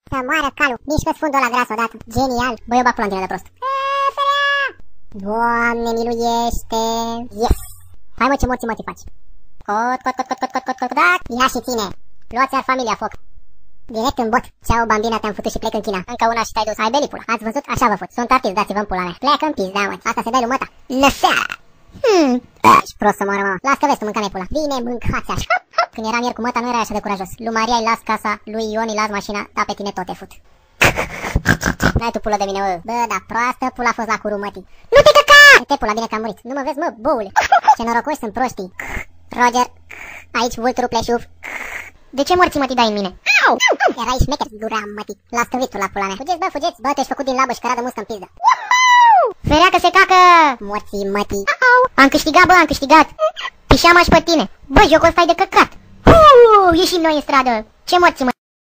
Să moară calul. Mișcă-ți fundul ăla gras odată. Genial. Băi, eu bag pula în tine de prost. Doamne, miluiește. Yes. Hai mă, ce morții mă faci. Cot, da. Ia și ține. Luați-ar familia foc. Direct în bot. Ceau, bambina, te-am futut și plec în China. Încă una și te-ai dus. Hai, beli pula. Ați văzut? Așa vă fut. Sunt artist, dați-vă în pula mea. Pleacă în pizda, mă. Asta se dă lui măta. Lăseara. Ești prost să moară, mă. Las că vezi tu, mânca-mi pula. Bine, mâncați așa. Când eram ieri cu măta, nu era așa de curajos. Lui Maria îi las casa, lui Ion îi las mașina, dar pe tine tot te fut. N-ai tu pulă de mine, mă. Bă, da proastă pula a fost la curul mătii. Nu te căca! Te pula, bine că am murit. Nu mă vezi, mă, boule. Ce norocoși sunt proștii. Roger. Aici vulturul pleșuf. De ce morții mătii dai în mine? Erai șmecher, gura mătii. Las târvitul la pula mea. Fugeți, bă, fugeți. Bă, te-ai făcut din labă și căra de muscă în pizdă. Ferea că se cacă! Morții mătii. Am câștigat, bă, am câștigat. Pișeam aș pe tine. Bă, jocul ăsta e de căcat. Ieșim noi în stradă. Ce morții mă...